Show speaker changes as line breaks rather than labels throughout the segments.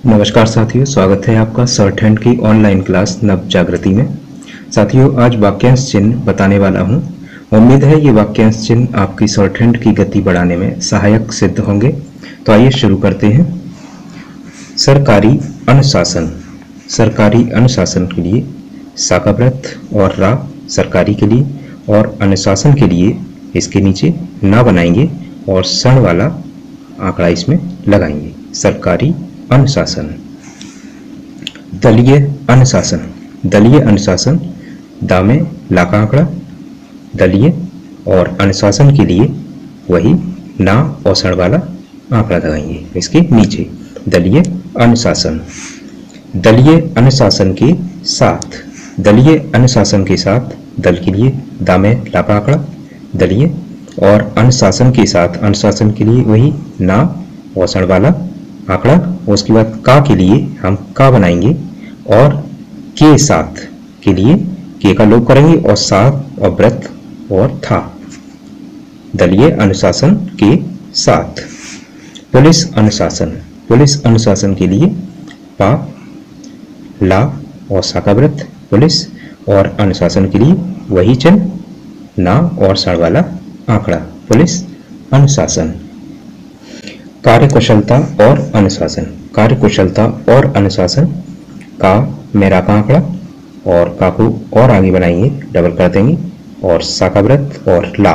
नमस्कार साथियों, स्वागत है आपका शॉर्ट हैंड की ऑनलाइन क्लास नव जागृति में। साथियों, आज वाक्यांश चिन्ह बताने वाला हूं। उम्मीद है ये वाक्यांश चिन्ह आपकी शॉर्ट हैंड की गति बढ़ाने में सहायक सिद्ध होंगे। तो आइए शुरू करते हैं। सरकारी अनुशासन। सरकारी अनुशासन के लिए साकाव्रत और रा सरकारी के लिए और अनुशासन के लिए इसके नीचे ना बनाएंगे और षण वाला आंकड़ा इसमें लगाएंगे। सरकारी अनुशासन। दलीय अनुशासन। दलीय अनुशासन दा में ला का आंकड़ा दलीय और अनुशासन के लिए वही ना और षण वाला आंकड़ा लगाएंगे इसके नीचे। दलीय अनुशासन। दलीय अनुशासन के साथ। दलीय अनुशासन के साथ दल के लिए दा में ला का आंकड़ा दलीय और अनुशासन के साथ अनुशासन के लिए वही ना और षण वाला आंकड़ा। उसके बाद का के लिए हम का बनाएंगे और के साथ के लिए के का लोप करेंगे और साथ और व्रत और था। दलीय अनुशासन के साथ। पुलिस अनुशासन। पुलिस अनुशासन के लिए पा ला और सा का व्रत पुलिस और अनुशासन के लिए वही चिन्ह ना और षण वाला आंकड़ा। पुलिस अनुशासन। कार्यकुशलता और अनुशासन। कार्यकुशलता और अनुशासन का मेरा का आंकड़ा और का को और आगे बनाएंगे, डबल कर देंगे और सा का व्रत और ला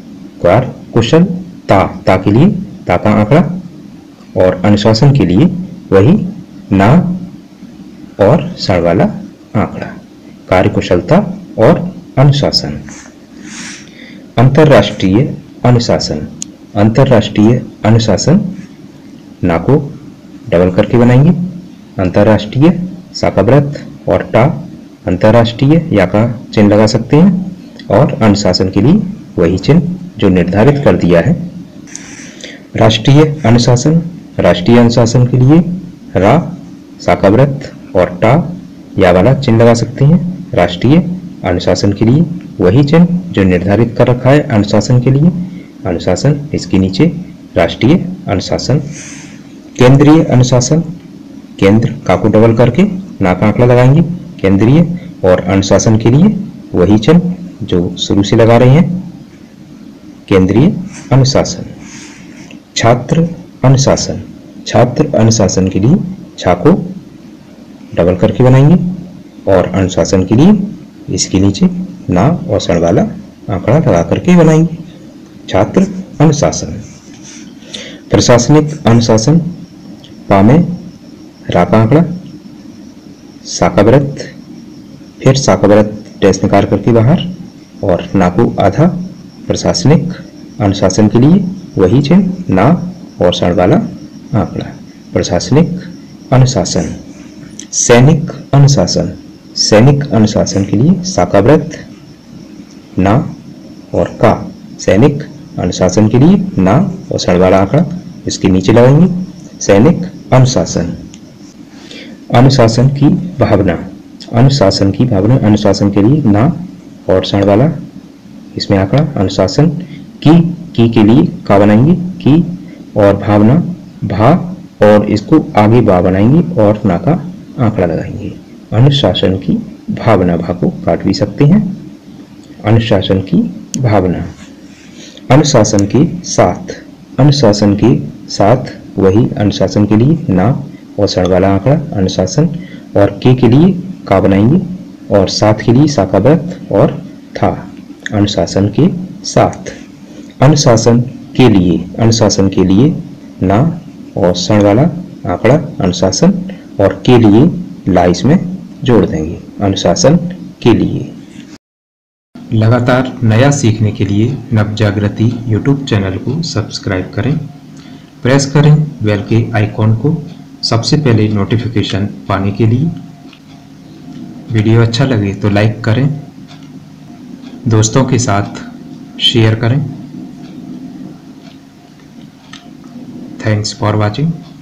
कुशल ता के लिए ता का आंकड़ा और अनुशासन के लिए वही ना और षण वाला आंकड़ा। कार्यकुशलता और अनुशासन। अंतरराष्ट्रीय अनुशासन। अंतरराष्ट्रीय अनुशासन ना को डबल करके बनाएंगे। अंतरराष्ट्रीय सा का व्रत और टा अंतरराष्ट्रीय या का चिन्ह लगा सकते हैं और अनुशासन के लिए वही चिन्ह जो निर्धारित कर दिया है। राष्ट्रीय अनुशासन। राष्ट्रीय अनुशासन के लिए रा सा का व्रत और टा या वाला चिन्ह लगा सकते हैं। राष्ट्रीय अनुशासन के लिए वही चिन्ह जो निर्धारित कर रखा है अनुशासन के लिए। अनुशासन इसके नीचे राष्ट्रीय अनुशासन। केंद्रीय अनुशासन। केंद्र का को डबल करके ना का आंकड़ा लगाएंगे केंद्रीय और अनुशासन के लिए वही चिन्ह जो शुरू से लगा रहे हैं। केंद्रीय अनुशासन। छात्र अनुशासन। छात्र अनुशासन के लिए छा को डबल करके बनाएंगे और अनुशासन के लिए इसके नीचे ना और षण वाला आंकड़ा लगा करके बनाएंगे। छात्र अनुशासन। प्रशासनिक अनुशासन पा में रा का आंकड़ा सा का व्रत फिर सा का व्रत डैश निकाल करके बाहर और ना को आधा। प्रशासनिक अनुशासन के लिए वही चिन्ह ना और षण वाला आंकड़ा। प्रशासनिक अनुशासन। सैनिक अनुशासन। सैनिक अनुशासन के लिए सा का व्रत ना और का सैनिक अनुशासन के लिए ना और षण वाला आंकड़ा इसके नीचे लगाएंगे। सैनिक अनुशासन। अनुशासन की भावना। अनुशासन की भावना। अनुशासन के लिए ना और षण वाला इसमें आंकड़ा। अनुशासन की के लिए का बनाएंगे की और भावना भा और इसको आगे बा बनाएंगे और ना का आंकड़ा लगाएंगे। अनुशासन की भावना भा को काट भी सकते हैं। अनुशासन की भावना। अनुशासन के साथ। अनुशासन के साथ वही अनुशासन के लिए ना और षण वाला आंकड़ा। अनुशासन और के लिए का बनाएंगे और साथ के लिए सा का व्रत और था। अनुशासन के साथ। अनुशासन के लिए। अनुशासन के लिए ना और षण वाला आंकड़ा अनुशासन और के लिए ला इसमें जोड़ देंगे। अनुशासन के लिए। लगातार नया सीखने के लिए नव जागृति यूट्यूब चैनल को सब्सक्राइब करें। प्रेस करें बेल के आइकॉन को सबसे पहले नोटिफिकेशन पाने के लिए। वीडियो अच्छा लगे तो लाइक करें, दोस्तों के साथ शेयर करें। Thanks for watching.